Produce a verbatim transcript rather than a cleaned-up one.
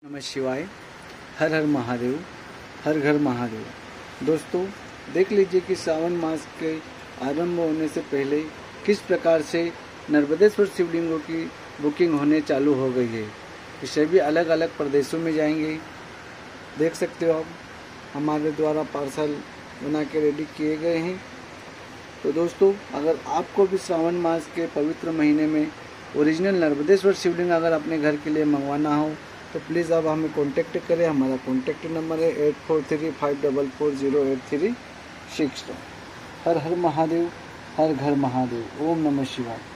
नमः शिवाय। हर हर महादेव, हर घर महादेव। दोस्तों देख लीजिए कि सावन मास के आरंभ होने से पहले किस प्रकार से नर्मदेश्वर शिवलिंगों की बुकिंग होने चालू हो गई है। ये सभी अलग अलग प्रदेशों में जाएंगे। देख सकते हो आप, हमारे द्वारा पार्सल बना के रेडी किए गए हैं। तो दोस्तों अगर आपको भी श्रावण मास के पवित्र महीने में ओरिजिनल नर्मदेश्वर शिवलिंग अगर अपने घर के लिए मंगवाना हो तो प्लीज़ आप हमें कॉन्टेक्ट करें। हमारा कॉन्टेक्ट नंबर है eight four three five double four zero eight three six. हर हर महादेव, हर घर महादेव। ओम नमः शिवाय।